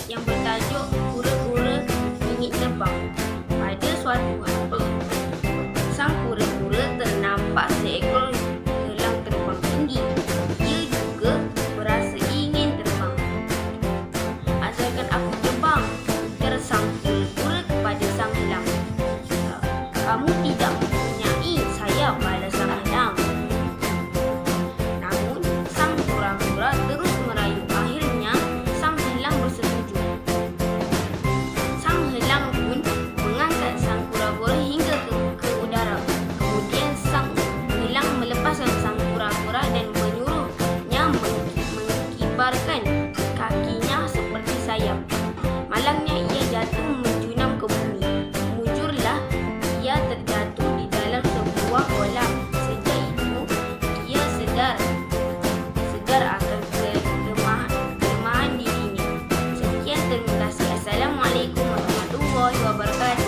yang bertajuk Kura-kura Ingin Terbang. Pada suatu hari, sang kura-kura ternampak seekor elang terbang tinggi. Ia juga berasa ingin terbang. "Ajarkan aku terbang," ujar sang kura-kura kepada sang elang. "Kamu tidak mempunyai sayap," balas sang elang. Namun sang kura-kura terus merayu. Akhirnya sang elang bersetuju. Sang elang pun mengangkat sang kura-kura hingga ke udara. Kemudian sang elang melepaskan sang kura-kura dan menyuruhnya mengibarkan kakinya seperti sayap. Malangnya ia jatuh menjunam ke bumi. Mujurlah ia terjatuh di dalam sebuah kolam. Sejak itu ia sedar akan kelemahan dirinya. Sekian, terima kasih. Assalamualaikum warahmatullahi wabarakatuh.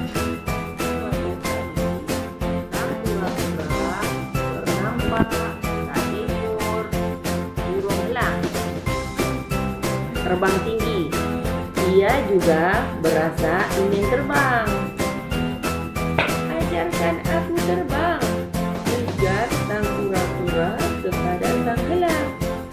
Ternampak seekor burung elang terbang tinggi. Ia juga berasa ingin terbang. "Ajarkan aku terbang," ujar sang kura-kura kepada sang elang.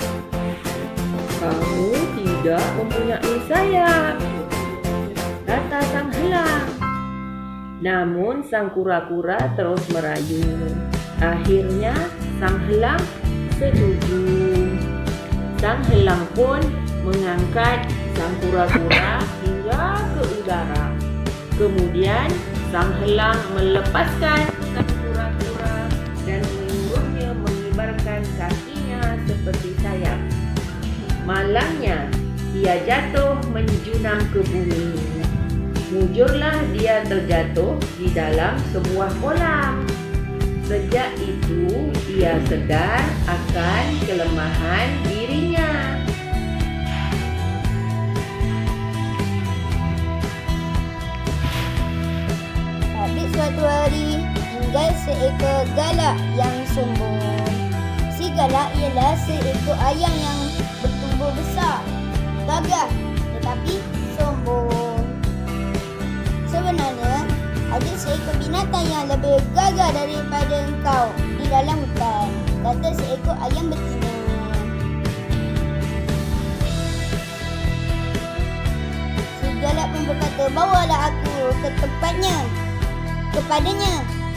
"Kamu tidak mempunyai sayap," kata sang elang. Namun sang kura-kura terus merayu. Akhirnya sang elang setuju. Sang elang pun mengangkat sang kura-kura hingga ke udara. Kemudian sang elang melepaskan sang kura-kura dan menyuruhnya mengibarkan kakinya seperti sayap. Malangnya ia jatuh menjunam ke bumi. Mujurlah dia terjatuh di dalam sebuah kolam. Sejak itu ia sedar akan kelemahan dirinya. Pada suatu hari, tinggal seekor galak yang sombong. Si galak ialah seekor ayam yang bertumbuh besar, gagah tetapi sombong. Sebenarnya, ada seekor binatang yang lebih gagah daripada engkau di dalam hutan, kata seekor ayam betina. Si galak pun berkata, "Bawalah aku ke tempatnya, kepadanya.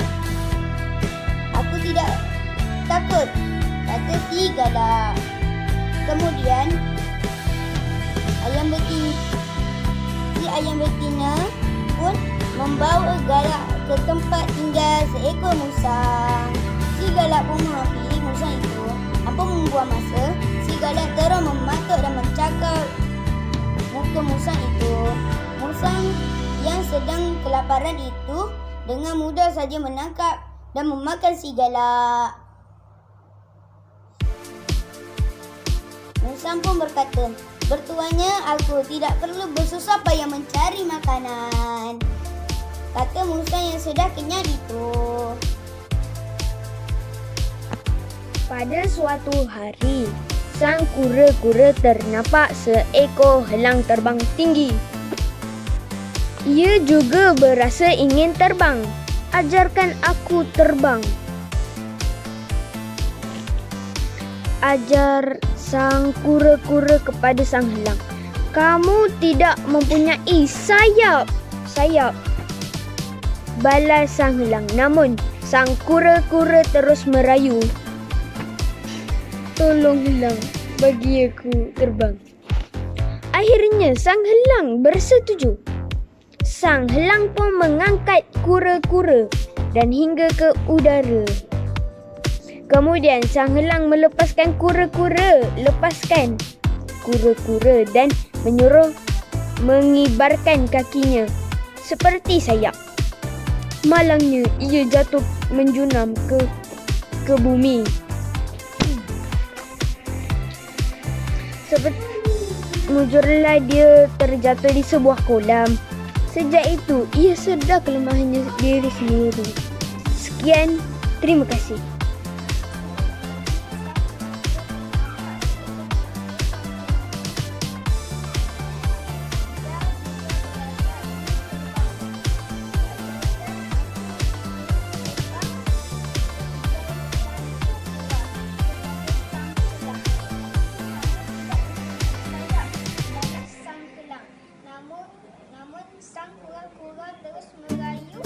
Aku tidak takut," kata si galak. Kemudian si ayam betina pun membawa galak ke tempat tinggal seekor musang. Si galak pun menghampiri musang itu. Tanpa membuang masa, si galak terus mematuk dan mencakar muka musang itu. Musang yang sedang kelaparan itu dengan mudah saja menangkap dan memakan si galak. Musang pun berkata, "Bertuanya, aku tidak perlu bersusah payah mencari makanan," kata musang yang sudah kenyang itu. Pada suatu hari, sang kura-kura ternampak seekor elang terbang tinggi. Ia juga berasa ingin terbang. "Ajarkan aku terbang," ajar sang kura-kura kepada sang elang. "Kamu tidak mempunyai sayap," balas sang elang. Namun sang kura-kura terus merayu. "Tolong elang, bagi aku terbang." Akhirnya sang elang bersetuju. Sang elang pun mengangkat kura-kura dan hingga ke udara. Kemudian sang elang lepaskan kura-kura dan menyuruh mengibarkan kakinya seperti sayap. Malangnya ia jatuh menjunam ke bumi. Mujurlah dia terjatuh di sebuah kolam. Sejak itu ia sedar kelemahannya diri sendiri. Sekian, terima kasih. namun sang kura-kura terus merayu